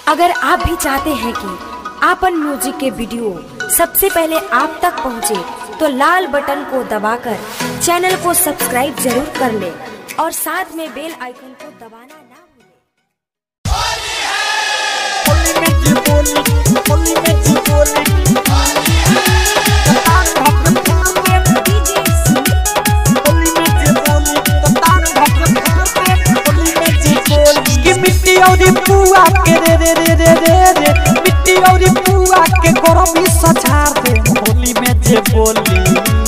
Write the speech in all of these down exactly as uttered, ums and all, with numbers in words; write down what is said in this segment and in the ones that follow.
अगर आप भी चाहते हैं कि आपन म्यूजिक के वीडियो सबसे पहले आप तक पहुंचे, तो लाल बटन को दबाकर चैनल को सब्सक्राइब जरूर कर ले और साथ में बेल आइकन को दबाना ना भूलें। मिट्टी और पुआ के रे रे रे रे रे रे मिट्टी और पुआ के गरमी सझार दे। होली में जे बोली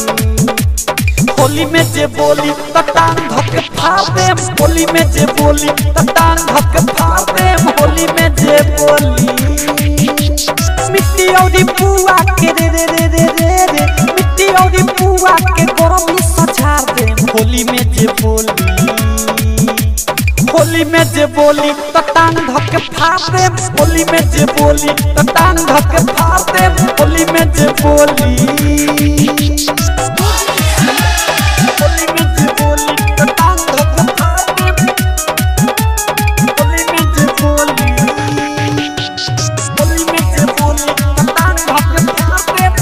होली में जे बोली तटान धक फाड़ दे। होली में जे बोली तटान धक फाड़ दे। होली में जे बोली मिट्टी और पुआ के रे रे रे रे रे रे मिट्टी और पुआ के गरमी सझार दे। होली में जे बोली होली में जे बोली तटान धक फाड़ दे। होली में जे बोली तटान धक फाड़ दे। होली में जे बोली होली में जे बोली तटान धक फाड़ दे। होली में जे बोली होली में जे बोली तटान धक फाड़ दे।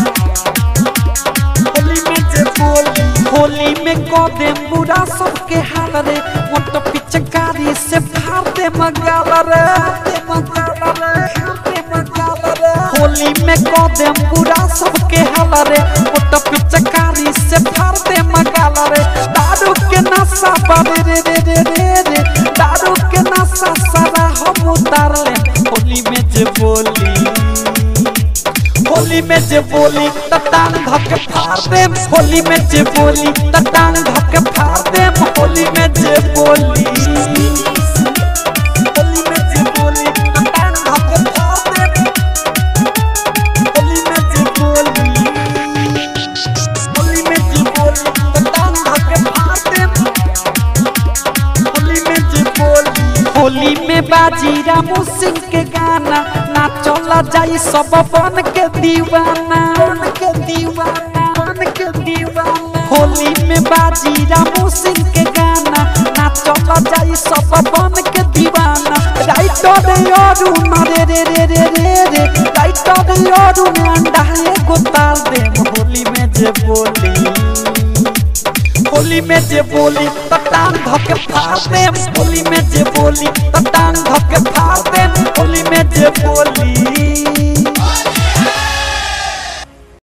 होली में जे बोली होली में कोदे बुरा सबके हाल रे। मोट पिचकारी से फाड़ दे मगाल रे मगाल रे मगाल रे। होली में कोदे बुरा सबके हाल रे। मोट पिचकारी से फाड़ दे मगाल रे। दारू के नशा बारे रे रे रे रे रे दारू के नशा सारा हम उतार ले। होली में जे बोली होली में जे बोली तटान धक फाड़ दे। होली में जे बोली तटान धक फाड़ दे। होली में जे बोली होली में जे बोली तटान धक फाड़ दे। होली में जे बोली होली में जे बोली तटान धक फाड़ दे। होली में जे बोली होली में बाजी रामू सिंह के गाना ना चला जाई सब बन के दीवाना बन के दीवाना बन के दीवाना। होली में बाजी रामू सिंह के गाना ना चला जाई सब बन के दीवाना। राइटर यारू रे रे रे रे रे रे राइटर यारू अंडा एगो ताल दे। होली में जे बोली होली में जे बोली तटान धक फाड़ दे। होली में जे बोली तटान धक फाड़ दे। होली में जे बोली।